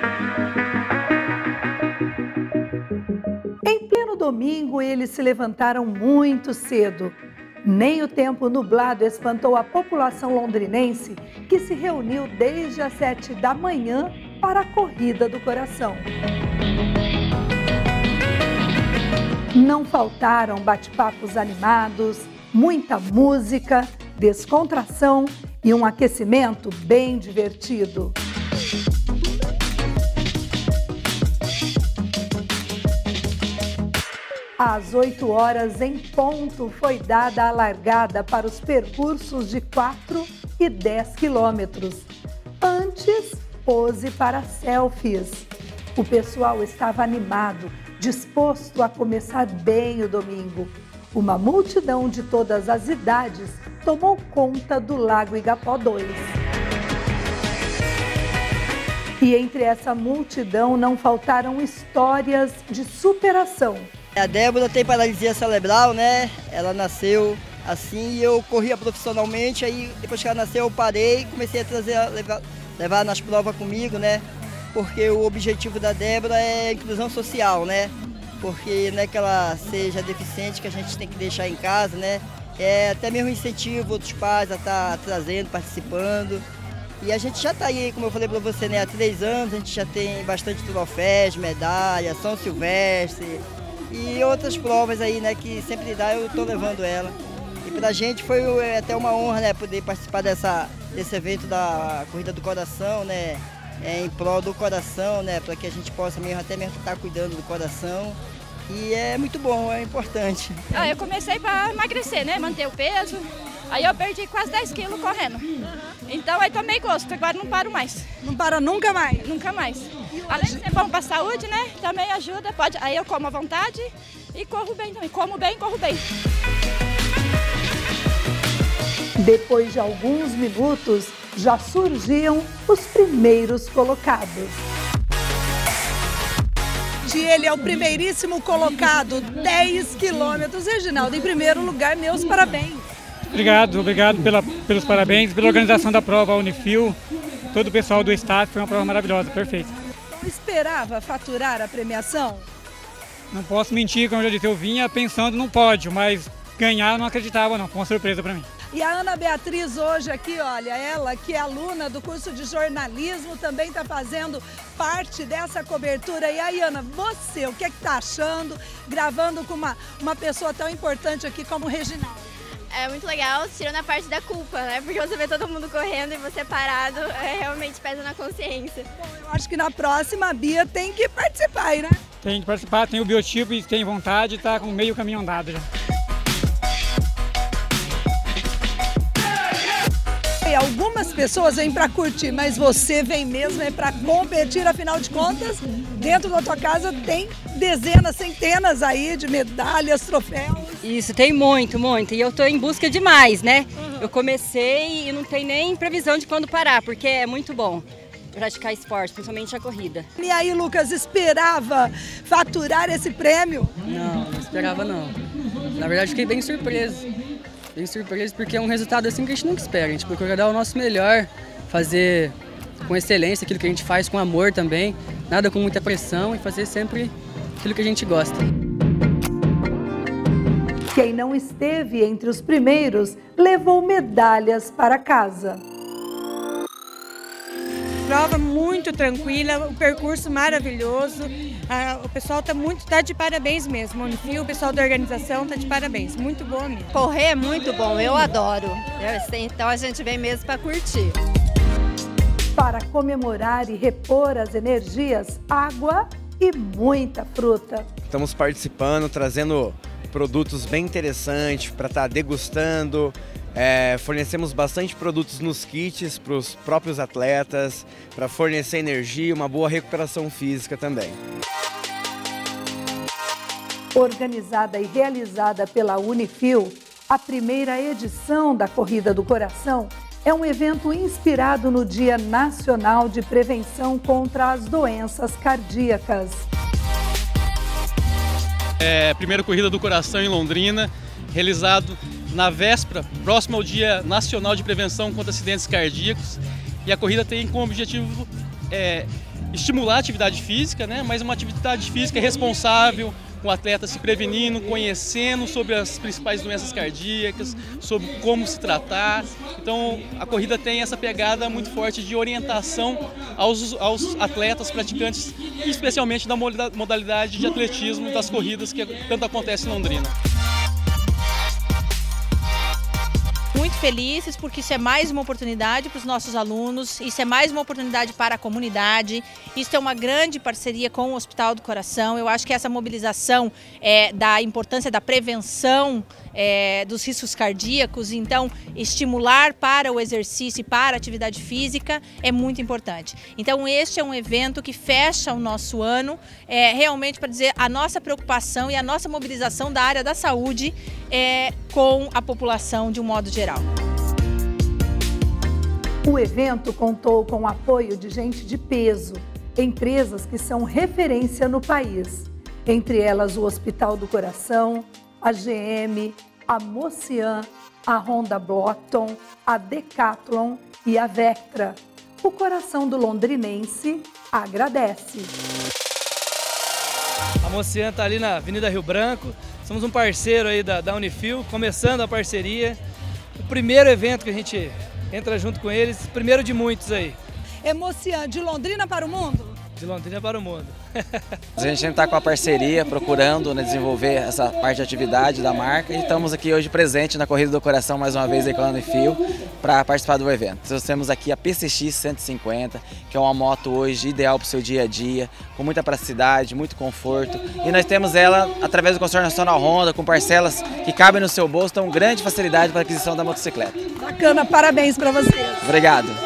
Em pleno domingo, eles se levantaram muito cedo. Nem o tempo nublado espantou a população londrinense, que se reuniu desde as 7 da manhã para a Corrida do Coração. Não faltaram bate-papos animados, muita música, descontração e um aquecimento bem divertido. Às 8 horas em ponto foi dada a largada para os percursos de 4 e 10 quilômetros. Antes, pose para selfies. O pessoal estava animado, disposto a começar bem o domingo. Uma multidão de todas as idades tomou conta do Lago Igapó 2. E entre essa multidão não faltaram histórias de superação. A Débora tem paralisia cerebral, né? Ela nasceu assim e eu corria profissionalmente, aí depois que ela nasceu eu parei e comecei a levar nas provas comigo, né? Porque o objetivo da Débora é a inclusão social, né? Porque não é que ela seja deficiente que a gente tem que deixar em casa, né? É até mesmo incentivo outros pais a estar trazendo, participando. E a gente já está aí, como eu falei para você, né? Há 3 anos a gente já tem bastante troféus, medalhas, São Silvestre e outras provas aí, né? Que sempre dá, eu estou levando ela. E para a gente foi até uma honra, né? Poder participar desse evento da Corrida do Coração, né? Em prol do coração, né? Para que a gente possa mesmo, até mesmo estar cuidando do coração. E é muito bom, é importante. Eu comecei para emagrecer, né? Manter o peso. Aí eu perdi quase 10 quilos correndo. Então aí tomei gosto, agora não paro mais. Não para nunca mais? Nunca mais. Além de ser bom para a saúde, né? Também ajuda, pode. Aí eu como à vontade e corro bem também. Como bem, corro bem. Depois de alguns minutos, já surgiam os primeiros colocados. Ele é o primeiríssimo colocado, 10 quilômetros. Reginaldo, em primeiro lugar, meus parabéns. Obrigado pelos parabéns, pela organização da prova, a Unifil, todo o pessoal do staff, foi uma prova maravilhosa, perfeita. Não esperava faturar a premiação? Não posso mentir, como eu já disse, eu vinha pensando no pódio, mas ganhar eu não acreditava não, foi uma surpresa para mim. E a Ana Beatriz hoje aqui, olha, ela que é aluna do curso de jornalismo, também está fazendo parte dessa cobertura. E aí, Ana, você, o que é que está achando, gravando com uma pessoa tão importante aqui como o Reginaldo? É muito legal, tirando a parte da culpa, né? Porque você vê todo mundo correndo e você parado, realmente pesa na consciência. Bom, eu acho que na próxima a Bia tem que participar aí, né? Tem que participar, tem o biotipo e tem vontade, está com meio caminho andado já. Algumas pessoas vêm para curtir, mas você vem mesmo para competir, afinal de contas, dentro da tua casa tem dezenas, centenas aí de medalhas, troféus. Isso, tem muito, muito, e eu estou em busca de mais, né? Eu comecei e não tem nem previsão de quando parar, porque é muito bom praticar esporte, principalmente a corrida. E aí, Lucas, esperava faturar esse prêmio? Não esperava não. Na verdade, fiquei bem surpreso. Bem surpreso porque é um resultado assim que a gente nunca espera. A gente procura dar o nosso melhor, fazer com excelência aquilo que a gente faz, com amor também, nada com muita pressão e fazer sempre aquilo que a gente gosta. Quem não esteve entre os primeiros levou medalhas para casa. Prova muito tranquila, o percurso maravilhoso, o pessoal tá de parabéns mesmo, o Unifil, o pessoal da organização tá de parabéns, muito bom mesmo. Correr é muito bom, eu adoro, então a gente vem mesmo para curtir. Para comemorar e repor as energias, água e muita fruta. Estamos participando, trazendo produtos bem interessantes para estar degustando. Fornecemos bastante produtos nos kits para os próprios atletas, para fornecer energia e uma boa recuperação física também. Organizada e realizada pela Unifil, a primeira edição da Corrida do Coração é um evento inspirado no Dia Nacional de Prevenção contra as Doenças Cardíacas. Primeira Corrida do Coração em Londrina, realizado na véspera, próximo ao Dia Nacional de Prevenção contra Acidentes Cardíacos. E a corrida tem como objetivo estimular a atividade física, né? Mas uma atividade física responsável, com o atleta se prevenindo, conhecendo sobre as principais doenças cardíacas, sobre como se tratar. Então a corrida tem essa pegada muito forte de orientação aos atletas praticantes, especialmente da modalidade de atletismo das corridas que tanto acontece em Londrina. Muito felizes porque isso é mais uma oportunidade para os nossos alunos, isso é mais uma oportunidade para a comunidade, isso é uma grande parceria com o Hospital do Coração. Eu acho que essa mobilização da importância da prevenção dos riscos cardíacos, então estimular para o exercício e para a atividade física é muito importante. Então este é um evento que fecha o nosso ano, realmente para dizer a nossa preocupação e a nossa mobilização da área da saúde com a população de um modo geral. O evento contou com o apoio de gente de peso, empresas que são referência no país, entre elas o Hospital do Coração, a GM, a Mocian, a Honda Blockton, a Decathlon e a Vectra. O coração do londrinense agradece. A Mocian está ali na Avenida Rio Branco, somos um parceiro aí da Unifil, começando a parceria. O primeiro evento que a gente entra junto com eles, primeiro de muitos aí. É Mocian, de Londrina para o mundo? De Londrina para o mundo. A gente sempre está com a parceria, procurando desenvolver essa parte de atividade da marca e estamos aqui hoje presente na Corrida do Coração mais uma vez aí com a Unifil para participar do evento. Nós temos aqui a PCX 150, que é uma moto hoje ideal para o seu dia a dia, com muita praticidade, muito conforto, e nós temos ela através do consórcio nacional Honda, com parcelas que cabem no seu bolso, então grande facilidade para a aquisição da motocicleta. Bacana, parabéns para vocês. Obrigado.